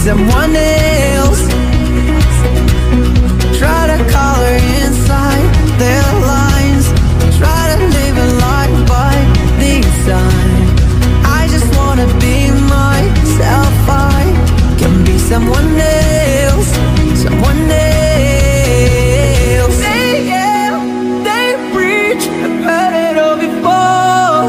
someone else. Try to color inside their lines. Try to live a life by design. I just wanna be myself. I can be someone else. Someone else. They preach, I've heard it all before.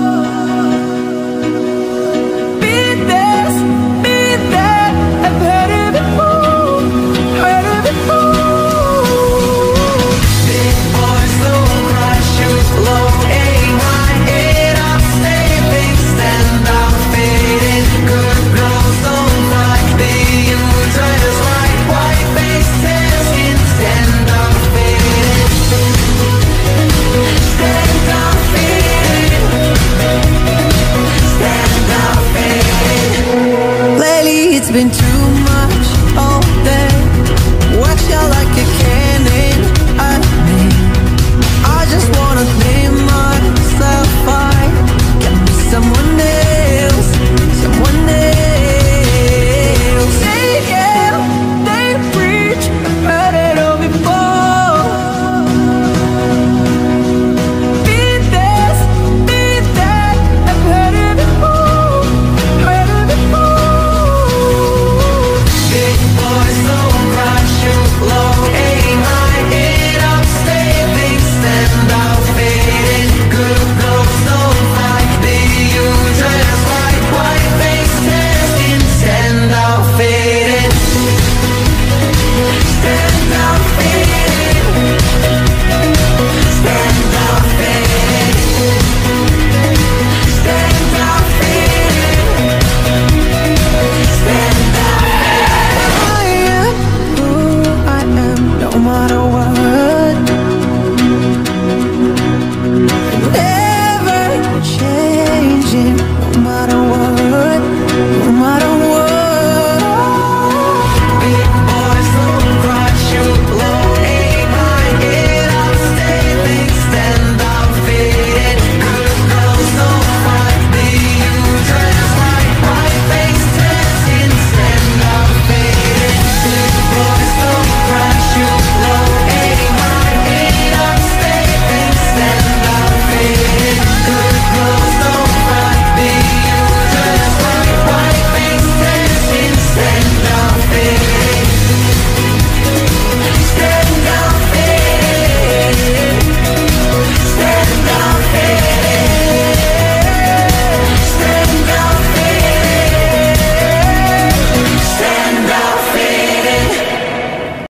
Be this, I've heard it before. Heard it before. Big boys don't cry, shoes low, aim high, head up, stay big, stand out, fading. Good girls don't cry, being dressed right, white face, tan skin, stand out, fading. Stand out, fading. Stand out, fading. Lately it's been too much all day. Watch out like a cannon. I just wanna